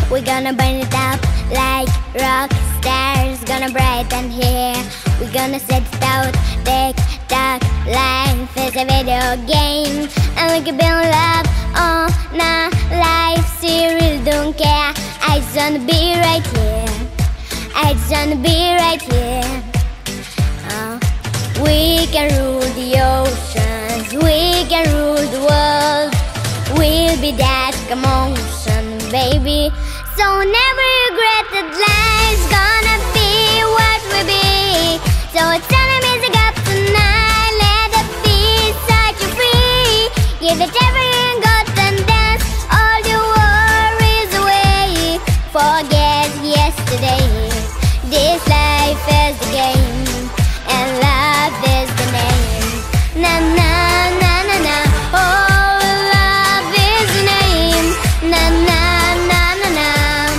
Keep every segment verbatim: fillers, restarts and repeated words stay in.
We're gonna burn it up like rock stars. Gonna brighten here. We're gonna set it out. Tick tock, life is a video game, and we can build love all night. Life, serial, don't care. I just wanna be right here. I just wanna be right here. Oh. We can rule the oceans, we can rule the world. We'll be that commotion, baby. So never regret that life's gonna be what we be. So it's time to music up tonight. Let the beat set you free. Give it everything got and dance all your worries away. Forget yesterday. This life is the game, and love is the name. Na na na na na. Oh, love is the name. Na na na na na.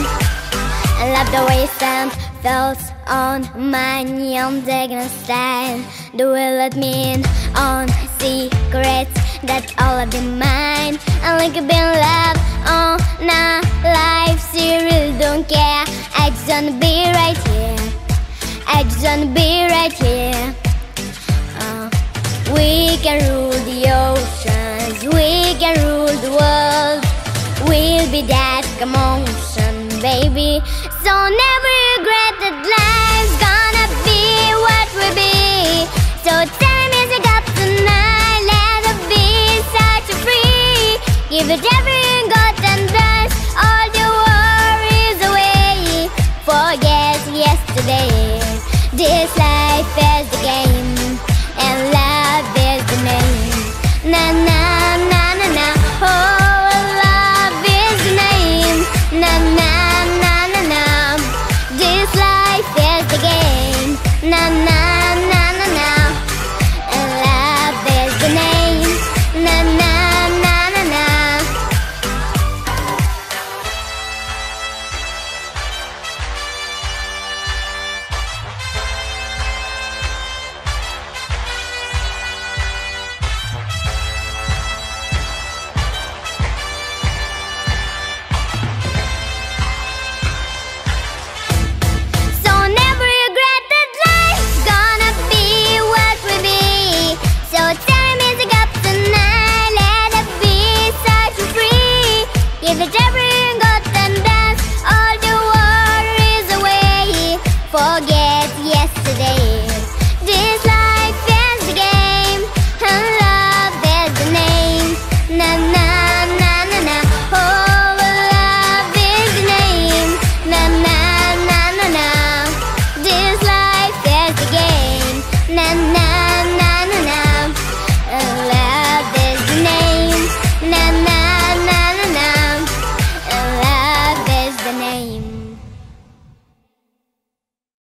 I love the way sound feels on my neon digging style. The way let me in on secrets that all of them mine. I like a bit love on nah life, serial, don't care. I just wanna be right here. I just wanna be right here. uh, We can rule the oceans, we can rule the world. We'll be that commotion, baby. So never regret that life's gonna be what we be. So tell music up tonight. Let the beat set you free. Give it everything got and dance all your worries away. Forget yesterday. This life is the game, and love is the name. Na na na na na. Oh, love is the name. Na na na na na. This life is the game. Na na na na na. And love is the name. Na na na na na. So never regret that life's gonna be what we be. So tell music up tonight. Let the beat set you free. Give it everything got and dance all the worries away. Forget yesterday. This life is the game, and love is the name. Na na na na na. Oh, love is the name. Na na na na na. This life is the game. Na na